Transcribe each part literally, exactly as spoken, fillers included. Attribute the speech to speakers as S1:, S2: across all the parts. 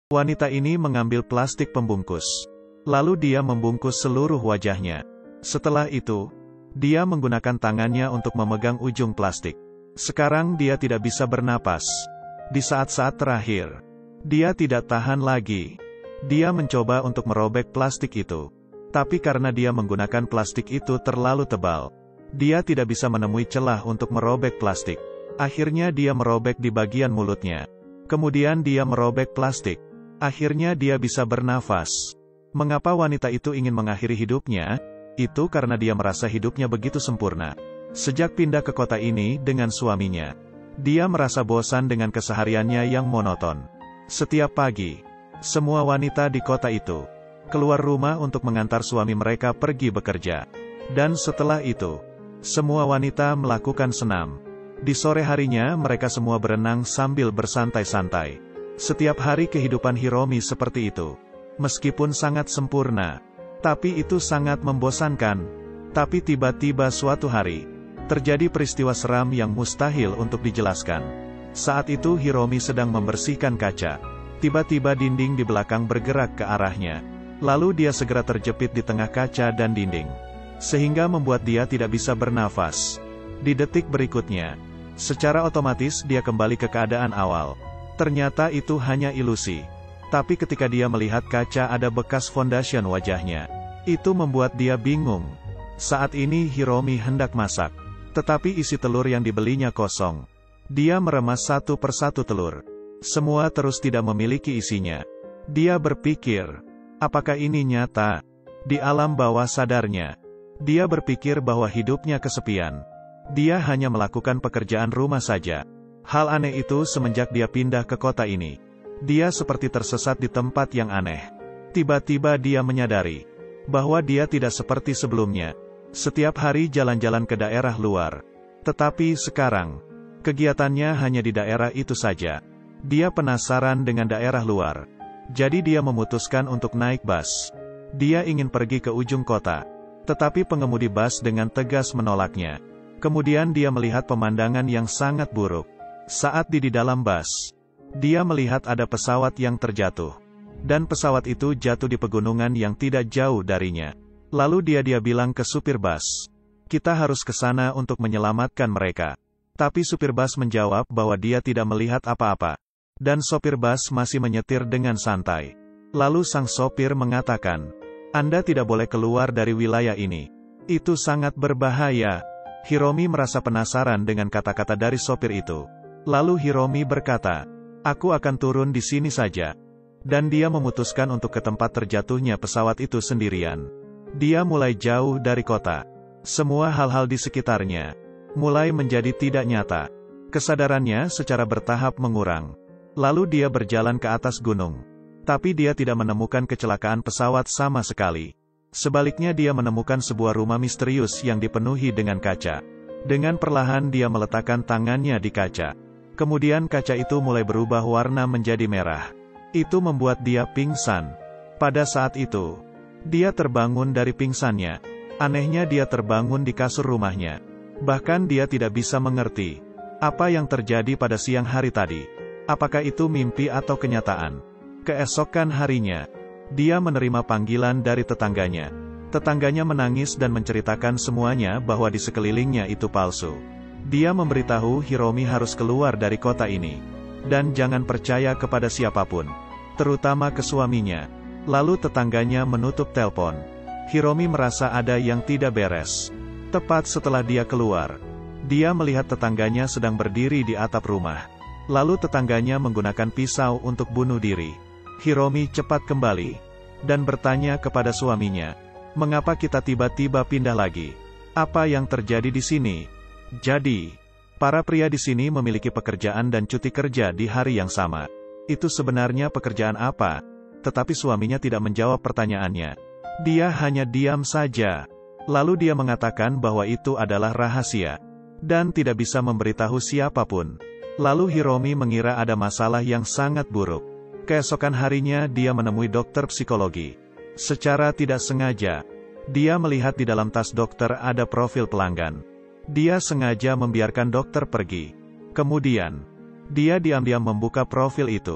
S1: Wanita ini mengambil plastik pembungkus. Lalu dia membungkus seluruh wajahnya. Setelah itu, dia menggunakan tangannya untuk memegang ujung plastik. Sekarang dia tidak bisa bernapas. Di saat-saat terakhir, dia tidak tahan lagi. Dia mencoba untuk merobek plastik itu. Tapi karena dia menggunakan plastik itu terlalu tebal, dia tidak bisa menemui celah untuk merobek plastik. Akhirnya dia merobek di bagian mulutnya. Kemudian dia merobek plastik. Akhirnya dia bisa bernafas. Mengapa wanita itu ingin mengakhiri hidupnya? Itu karena dia merasa hidupnya begitu sempurna. Sejak pindah ke kota ini dengan suaminya, dia merasa bosan dengan kesehariannya yang monoton. Setiap pagi, semua wanita di kota itu keluar rumah untuk mengantar suami mereka pergi bekerja. Dan setelah itu, semua wanita melakukan senam. Di sore harinya mereka semua berenang sambil bersantai-santai. Setiap hari kehidupan Hiromi seperti itu. Meskipun sangat sempurna, tapi itu sangat membosankan. Tapi tiba-tiba suatu hari, terjadi peristiwa seram yang mustahil untuk dijelaskan. Saat itu Hiromi sedang membersihkan kaca. Tiba-tiba dinding di belakang bergerak ke arahnya. Lalu dia segera terjepit di tengah kaca dan dinding, sehingga membuat dia tidak bisa bernafas. Di detik berikutnya, secara otomatis dia kembali ke keadaan awal. Ternyata itu hanya ilusi. Tapi ketika dia melihat kaca ada bekas fondasi wajahnya, itu membuat dia bingung. Saat ini Hiromi hendak masak, tetapi isi telur yang dibelinya kosong. Dia meremas satu persatu telur. Semua terus tidak memiliki isinya. Dia berpikir, apakah ini nyata? Di alam bawah sadarnya, dia berpikir bahwa hidupnya kesepian. Dia hanya melakukan pekerjaan rumah saja. Hal aneh itu semenjak dia pindah ke kota ini. Dia seperti tersesat di tempat yang aneh. Tiba-tiba dia menyadari bahwa dia tidak seperti sebelumnya. Setiap hari jalan-jalan ke daerah luar. Tetapi sekarang, kegiatannya hanya di daerah itu saja. Dia penasaran dengan daerah luar. Jadi dia memutuskan untuk naik bus. Dia ingin pergi ke ujung kota. Tetapi pengemudi bus dengan tegas menolaknya. Kemudian dia melihat pemandangan yang sangat buruk. Saat di di dalam bus, dia melihat ada pesawat yang terjatuh. Dan pesawat itu jatuh di pegunungan yang tidak jauh darinya. Lalu dia dia bilang ke supir bus, "Kita harus ke sana untuk menyelamatkan mereka." Tapi supir bus menjawab bahwa dia tidak melihat apa-apa. Dan sopir bus masih menyetir dengan santai. Lalu sang sopir mengatakan, "Anda tidak boleh keluar dari wilayah ini. Itu sangat berbahaya." Hiromi merasa penasaran dengan kata-kata dari sopir itu. Lalu Hiromi berkata, "Aku akan turun di sini saja." Dan dia memutuskan untuk ke tempat terjatuhnya pesawat itu sendirian. Dia mulai jauh dari kota. Semua hal-hal di sekitarnya mulai menjadi tidak nyata. Kesadarannya secara bertahap mengurang. Lalu dia berjalan ke atas gunung. Tapi dia tidak menemukan kecelakaan pesawat sama sekali. Sebaliknya dia menemukan sebuah rumah misterius yang dipenuhi dengan kaca. Dengan perlahan dia meletakkan tangannya di kaca. Kemudian kaca itu mulai berubah warna menjadi merah. Itu membuat dia pingsan. Pada saat itu, dia terbangun dari pingsannya. Anehnya dia terbangun di kasur rumahnya. Bahkan dia tidak bisa mengerti apa yang terjadi pada siang hari tadi. Apakah itu mimpi atau kenyataan? Keesokan harinya, dia menerima panggilan dari tetangganya. Tetangganya menangis dan menceritakan semuanya bahwa di sekelilingnya itu palsu. Dia memberitahu Hiromi harus keluar dari kota ini. Dan jangan percaya kepada siapapun, terutama ke suaminya. Lalu tetangganya menutup telepon. Hiromi merasa ada yang tidak beres. Tepat setelah dia keluar, dia melihat tetangganya sedang berdiri di atap rumah. Lalu tetangganya menggunakan pisau untuk bunuh diri. Hiromi cepat kembali dan bertanya kepada suaminya, "Mengapa kita tiba-tiba pindah lagi? Apa yang terjadi di sini?" Jadi, para pria di sini memiliki pekerjaan dan cuti kerja di hari yang sama. Itu sebenarnya pekerjaan apa? Tetapi suaminya tidak menjawab pertanyaannya. Dia hanya diam saja. Lalu dia mengatakan bahwa itu adalah rahasia dan tidak bisa memberitahu siapapun. Lalu Hiromi mengira ada masalah yang sangat buruk. Keesokan harinya dia menemui dokter psikologi. Secara tidak sengaja, dia melihat di dalam tas dokter ada profil pelanggan. Dia sengaja membiarkan dokter pergi. Kemudian, dia diam-diam membuka profil itu.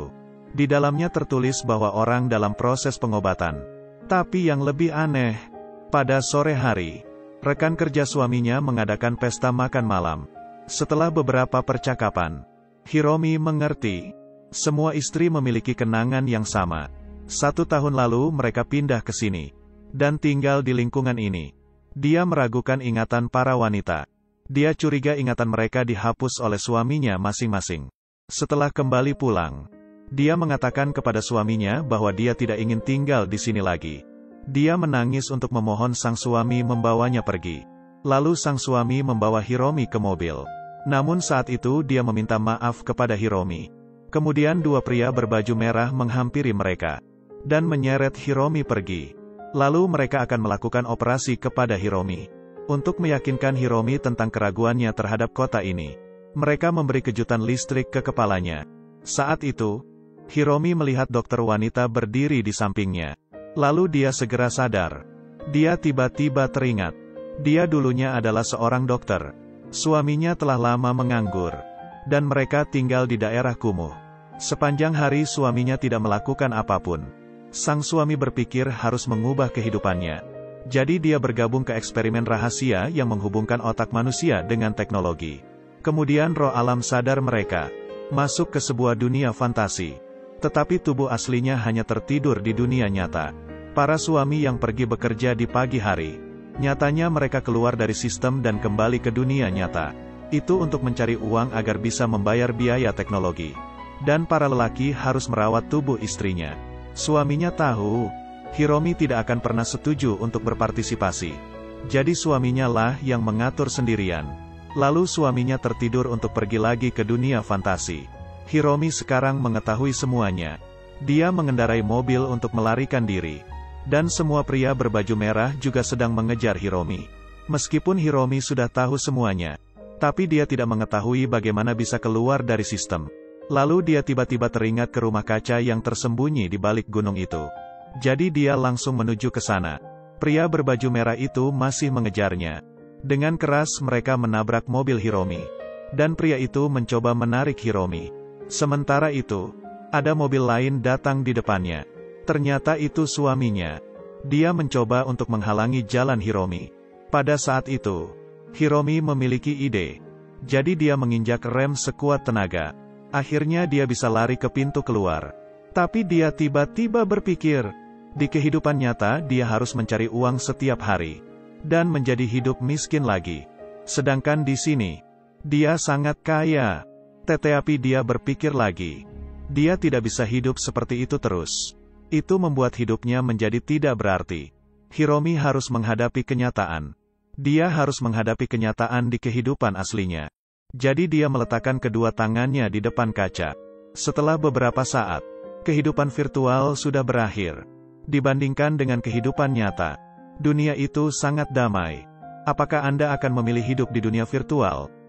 S1: Di dalamnya tertulis bahwa orang dalam proses pengobatan. Tapi yang lebih aneh, pada sore hari, rekan kerja suaminya mengadakan pesta makan malam. Setelah beberapa percakapan, Hiromi mengerti, semua istri memiliki kenangan yang sama. Satu tahun lalu mereka pindah ke sini, dan tinggal di lingkungan ini. Dia meragukan ingatan para wanita. Dia curiga ingatan mereka dihapus oleh suaminya masing-masing. Setelah kembali pulang, dia mengatakan kepada suaminya bahwa dia tidak ingin tinggal di sini lagi. Dia menangis untuk memohon sang suami membawanya pergi. Lalu sang suami membawa Hiromi ke mobil. Namun saat itu dia meminta maaf kepada Hiromi. Kemudian dua pria berbaju merah menghampiri mereka dan menyeret Hiromi pergi. Lalu mereka akan melakukan operasi kepada Hiromi untuk meyakinkan Hiromi tentang keraguannya terhadap kota ini. Mereka memberi kejutan listrik ke kepalanya. Saat itu, Hiromi melihat dokter wanita berdiri di sampingnya. Lalu dia segera sadar. Dia tiba-tiba teringat. Dia dulunya adalah seorang dokter. Suaminya telah lama menganggur, dan mereka tinggal di daerah kumuh. Sepanjang hari suaminya tidak melakukan apapun. Sang suami berpikir harus mengubah kehidupannya. Jadi dia bergabung ke eksperimen rahasia yang menghubungkan otak manusia dengan teknologi. Kemudian roh alam sadar mereka masuk ke sebuah dunia fantasi. Tetapi tubuh aslinya hanya tertidur di dunia nyata. Para suami yang pergi bekerja di pagi hari, nyatanya mereka keluar dari sistem dan kembali ke dunia nyata. Itu untuk mencari uang agar bisa membayar biaya teknologi. Dan para lelaki harus merawat tubuh istrinya. Suaminya tahu, Hiromi tidak akan pernah setuju untuk berpartisipasi. Jadi suaminya lah yang mengatur sendirian. Lalu suaminya tertidur untuk pergi lagi ke dunia fantasi. Hiromi sekarang mengetahui semuanya. Dia mengendarai mobil untuk melarikan diri. Dan semua pria berbaju merah juga sedang mengejar Hiromi. Meskipun Hiromi sudah tahu semuanya, tapi dia tidak mengetahui bagaimana bisa keluar dari sistem. Lalu dia tiba-tiba teringat ke rumah kaca yang tersembunyi di balik gunung itu. Jadi dia langsung menuju ke sana. Pria berbaju merah itu masih mengejarnya. Dengan keras mereka menabrak mobil Hiromi. Dan pria itu mencoba menarik Hiromi. Sementara itu, ada mobil lain datang di depannya. Ternyata itu suaminya. Dia mencoba untuk menghalangi jalan Hiromi. Pada saat itu, Hiromi memiliki ide. Jadi dia menginjak rem sekuat tenaga. Akhirnya dia bisa lari ke pintu keluar. Tapi dia tiba-tiba berpikir, di kehidupan nyata dia harus mencari uang setiap hari. Dan menjadi hidup miskin lagi. Sedangkan di sini, dia sangat kaya. Tetapi dia berpikir lagi. Dia tidak bisa hidup seperti itu terus. Itu membuat hidupnya menjadi tidak berarti. Hiromi harus menghadapi kenyataan. Dia harus menghadapi kenyataan di kehidupan aslinya. Jadi dia meletakkan kedua tangannya di depan kaca. Setelah beberapa saat, kehidupan virtual sudah berakhir. Dibandingkan dengan kehidupan nyata, dunia itu sangat damai. Apakah Anda akan memilih hidup di dunia virtual?